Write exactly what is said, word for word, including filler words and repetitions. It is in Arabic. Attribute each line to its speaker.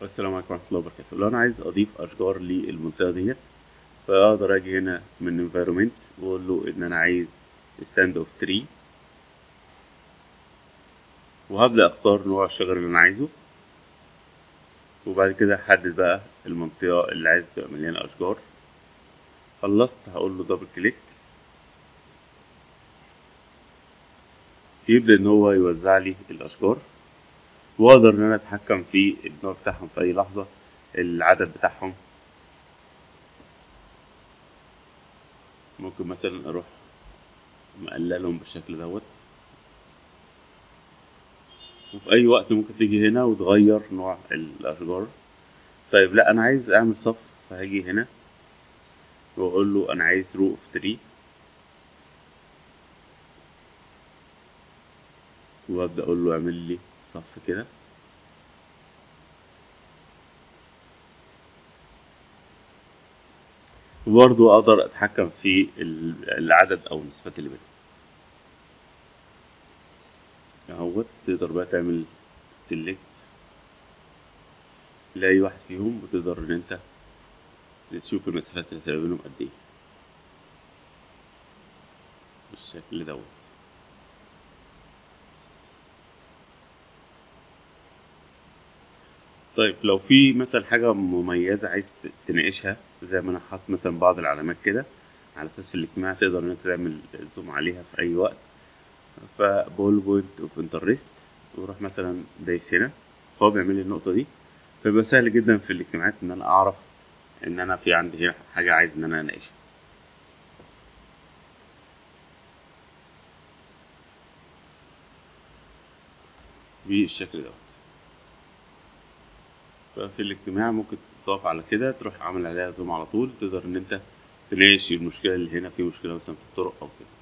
Speaker 1: السلام عليكم ورحمة الله وبركاته. لو أنا عايز أضيف أشجار للمنطقة ديت، فأقدر أجي هنا من environment وأقول له إن أنا عايز stand of tree، وهبدأ أختار نوع الشجر اللي أنا عايزه، وبعد كده أحدد بقى المنطقة اللي عايز تبقى مليانة أشجار. خلصت هقول له دبل كليك، يبدأ إن هو يوزع لي الأشجار، وأقدر إن أنا أتحكم في النوع بتاعهم في أي لحظة، العدد بتاعهم. ممكن مثلا أروح مقللهم بالشكل دوت، وفي اي وقت ممكن تيجي هنا وتغير نوع الاشجار. طيب لا، انا عايز اعمل صف، فهاجي هنا واقول له انا عايز رو اوف تري، وابدا اقول له اعمل لي صف كده. وبرضه اقدر اتحكم في العدد او المسافات اللي بينهم اهوت. تقدر بقى تعمل سيلكت لاي واحد فيهم، وتقدر ان انت تشوف المسافات اللي تبقى بينهم قد ايه بالشكل دوت. طيب لو في مثلا حاجة مميزة عايز تناقشها، زي ما انا حاطط مثلا بعض العلامات كده على اساس في الاجتماع، تقدر ان انت تعمل زوم عليها في اي وقت. فبقول بوينت اوف انترست، وروح مثلا دايس هنا، فهو بيعمل لي النقطة دي. فيبقى سهل جدا في الاجتماعات ان انا اعرف ان انا في عندي هنا حاجة عايز ان انا اناقشها بالشكل دوت. ففي الاجتماع ممكن تقف على كده، تروح عامل عليها زوم على طول، تقدر ان انت تناقش المشكلة اللي هنا، في مشكلة مثلا في الطرق او كده.